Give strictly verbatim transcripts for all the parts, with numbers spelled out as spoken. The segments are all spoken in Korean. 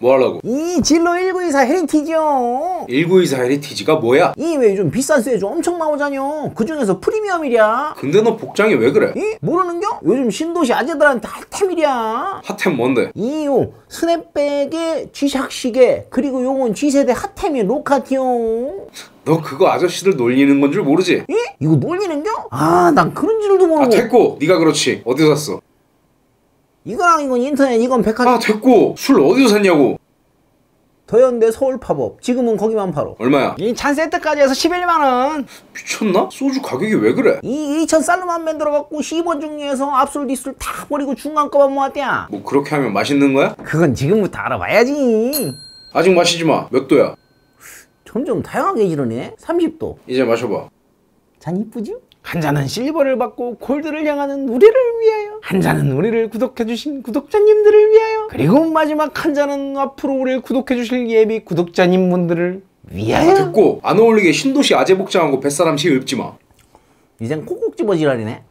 뭐 하려고? 이 진로 천구백이십사 헤리티지요. 천구백이십사 헤리티지가 뭐야? 이 왜 요즘 비싼 쇠주 엄청 나오잖여. 그 중에서 프리미엄이랴. 근데 너 복장이 왜 그래? 이? 모르는겨? 요즘 신도시 아재들한테 핫템이랴. 핫템 뭔데? 이요 스냅백에 G샥시계 그리고 요건 G세대 핫템이 로카티요. 너 그거 아저씨들 놀리는 건 줄 모르지? 이? 이거 놀리는겨? 아 난 그런 줄도 모르고. 아 됐고 네가 그렇지 어디서 샀어? 이거랑 이건 인터넷 이건 백화점. 아 됐고 술 어디서 샀냐고? 더현대 서울팝업 지금은 거기만 팔어. 얼마야? 이 찬 세트까지 해서 십일만 원. 미쳤나? 소주 가격이 왜 그래? 이 이천 쌀로만 만들어갖고 십 원 중에서 앞술 뒷술 다 버리고 중간 거만 모았대야. 뭐 그렇게 하면 맛있는 거야? 그건 지금부터 알아봐야지. 아직 마시지 마. 몇 도야? 점점 다양하게 지르네. 삼십 도. 이제 마셔봐. 잔 이쁘죠? 한 잔은 실버를 받고 골드를 향하는 우리를 위하여, 한 잔은 우리를 구독해주신 구독자님들을 위하여, 그리고 마지막 한 잔은 앞으로 우리를 구독해주실 예비 구독자님분들을 위하여. 아, 됐고 안 어울리게 신도시 아재 복장하고 뱃사람 시 읊지 마. 이젠 콕콕 집어 지랄이네.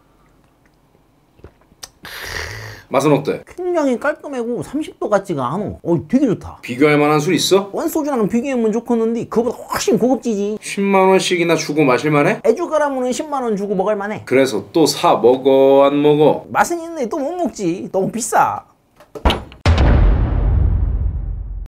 맛은 어때? 굉장히 깔끔하고 삼십 도 같지가 않아. 어 되게 좋다. 비교할 만한 술 있어? 원소주랑 비교하면 좋겠는데 그거보다 훨씬 고급지지. 십만 원씩이나 주고 마실만해? 애주가라면은 십만 원 주고 먹을만해. 그래서 또 사 먹어 안 먹어? 맛은 있는데 또 못 먹지. 너무 비싸.